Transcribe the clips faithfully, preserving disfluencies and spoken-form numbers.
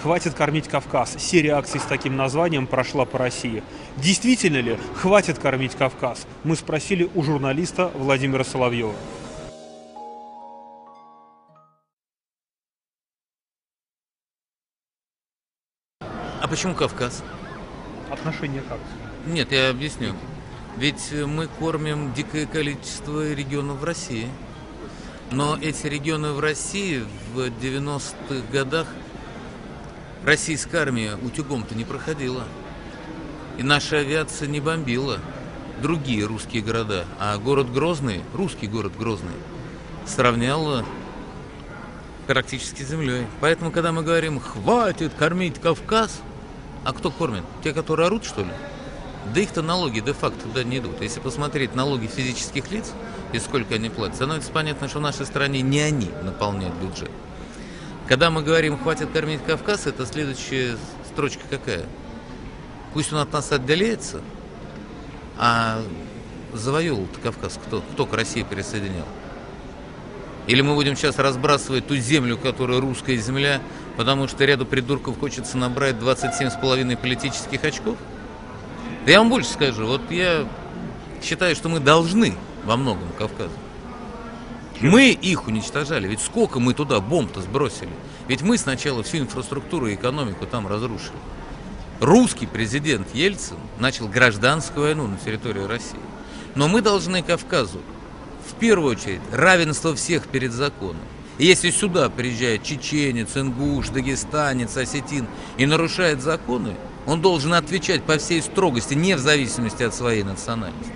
«Хватит кормить Кавказ». Серия акций с таким названием прошла по России. Действительно ли хватит кормить Кавказ? Мы спросили у журналиста Владимира Соловьева. А почему Кавказ? Отношение как? Нет, я объясню. Ведь мы кормим дикое количество регионов в России. Но эти регионы в России в девяностых годах российская армия утюгом-то не проходила. И наша авиация не бомбила другие русские города. А город Грозный, русский город Грозный, сравняла практически с землей. Поэтому, когда мы говорим «хватит кормить Кавказ», а кто кормит? Те, которые орут, что ли? Да их-то налоги де-факто туда не идут. Если посмотреть налоги физических лиц и сколько они платят, становится понятно, что в нашей стране не они наполняют бюджет. Когда мы говорим «хватит кормить Кавказ», это следующая строчка какая? Пусть он от нас отделяется, а завоевал-то Кавказ кто? Кто к России присоединял? Или мы будем сейчас разбрасывать ту землю, которая русская земля, потому что ряду придурков хочется набрать двадцать семь с половиной политических очков? Да я вам больше скажу, вот я считаю, что мы должны во многом Кавказу. Мы их уничтожали, ведь сколько мы туда бомб-то сбросили. Ведь мы сначала всю инфраструктуру и экономику там разрушили. Русский президент Ельцин начал гражданскую войну на территории России. Но мы должны Кавказу, в первую очередь, равенство всех перед законом. И если сюда приезжает чеченец, ингуш, дагестанец, осетин и нарушает законы, он должен отвечать по всей строгости, не в зависимости от своей национальности.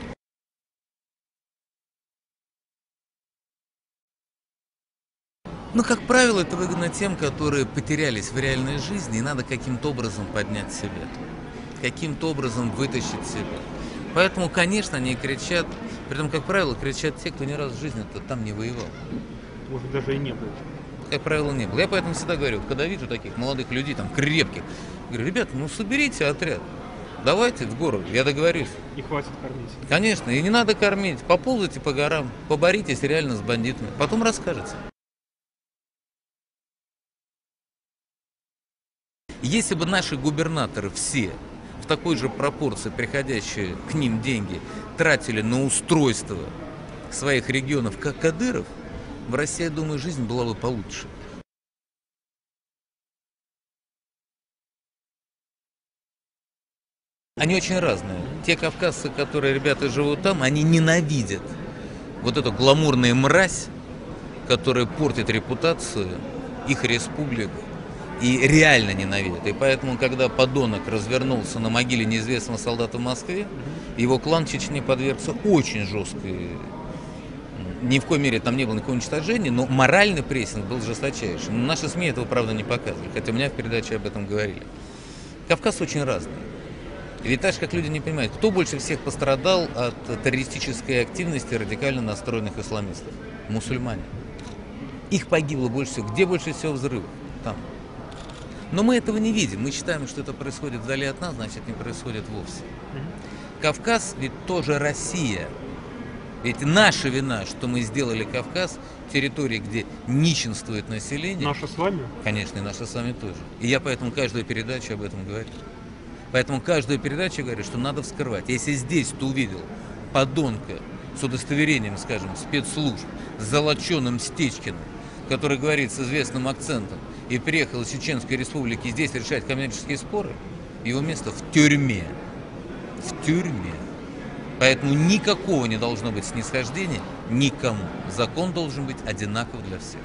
Но, как правило, это выгодно тем, которые потерялись в реальной жизни, и надо каким-то образом поднять себя, каким-то образом вытащить себя. Поэтому, конечно, они кричат, притом, как правило, кричат те, кто ни разу в жизни-то там не воевал. Может, даже и не было. Как правило, не было. Я поэтому всегда говорю, когда вижу таких молодых людей, там, крепких, говорю, ребята, ну соберите отряд, давайте в город, я договорюсь. И хватит кормить. Конечно, и не надо кормить, поползайте по горам, поборитесь реально с бандитами, потом расскажете. Если бы наши губернаторы все в такой же пропорции, приходящие к ним деньги, тратили на устройство своих регионов, как Кадыров, в России, я думаю, жизнь была бы получше. Они очень разные. Те кавказцы, которые, ребята, живут там, они ненавидят вот эту гламурную мразь, которая портит репутацию их республик, и реально ненавидят. И поэтому, когда подонок развернулся на могиле неизвестного солдата в Москве, его клан в Чечне подвергся очень жесткой... Ни в коей мере там не было никакого уничтожения, но моральный прессинг был жесточайший. Но наши СМИ этого, правда, не показывали, хотя у меня в передаче об этом говорили. Кавказ очень разный. И ведь так же, как люди не понимают, кто больше всех пострадал от террористической активности радикально настроенных исламистов? Мусульмане. Их погибло больше всего. Где больше всего взрывов? Там. Но мы этого не видим. Мы считаем, что это происходит вдали от нас, значит, не происходит вовсе. Кавказ ведь тоже Россия. Ведь наша вина, что мы сделали Кавказ территорией, где нищенствует население. Наша с вами? Конечно, и наша с вами тоже. И я поэтому каждую передачу об этом говорю. Поэтому каждую передачу говорю, что надо вскрывать. Если здесь ты увидел подонка с удостоверением, скажем, спецслужб, с золоченым Стечкиным, который говорит с известным акцентом, и приехал из Чеченской Республики здесь решать коммерческие споры, его место в тюрьме. В тюрьме. Поэтому никакого не должно быть снисхождения никому. Закон должен быть одинаков для всех.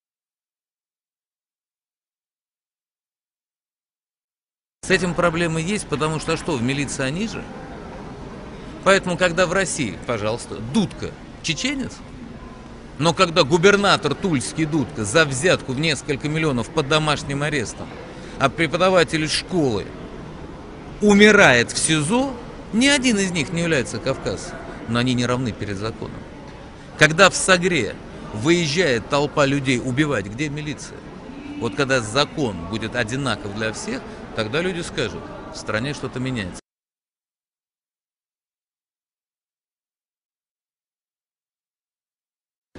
С этим проблемы есть, потому что что, в милиции они же? Поэтому, когда в России, пожалуйста, Дудка чеченец, но когда губернатор Тульский Дудка за взятку в несколько миллионов под домашним арестом, а преподаватель школы умирает в СИЗО, ни один из них не является кавказцем, но они не равны перед законом. Когда в Сагре выезжает толпа людей убивать, где милиция? Вот когда закон будет одинаков для всех, тогда люди скажут, в стране что-то меняется.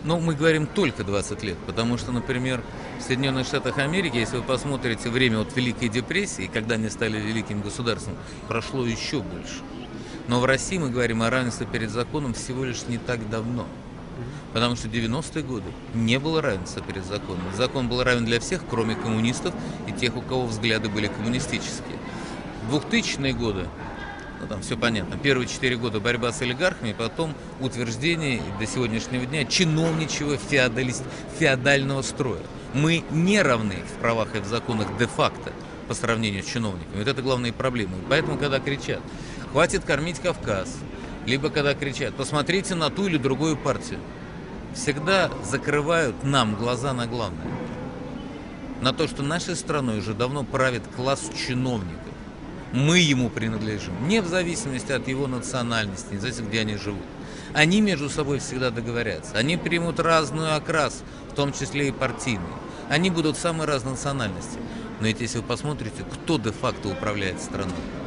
Ну, мы говорим только двадцать лет, потому что, например, в Соединенных Штатах Америки, если вы посмотрите время от Великой депрессии, когда они стали великим государством, прошло еще больше. Но в России мы говорим о равенстве перед законом всего лишь не так давно. Потому что в девяностые годы не было равенства перед законом. Закон был равен для всех, кроме коммунистов и тех, у кого взгляды были коммунистические. В двухтысячные годы, ну там все понятно, первые четыре года борьба с олигархами, потом утверждение до сегодняшнего дня чиновничьего феодалист, феодального строя. Мы не равны в правах и в законах де-факто по сравнению с чиновниками. Вот это главная проблема. И поэтому, когда кричат «хватит кормить Кавказ», либо когда кричат «посмотрите на ту или другую партию», всегда закрывают нам глаза на главное. На то, что нашей страной уже давно правит класс чиновников. Мы ему принадлежим, не в зависимости от его национальности, не в зависимости, где они живут. Они между собой всегда договорятся. Они примут разную окрас, в том числе и партийный. Они будут самой разной национальности. Но ведь если вы посмотрите, кто де-факто управляет страной,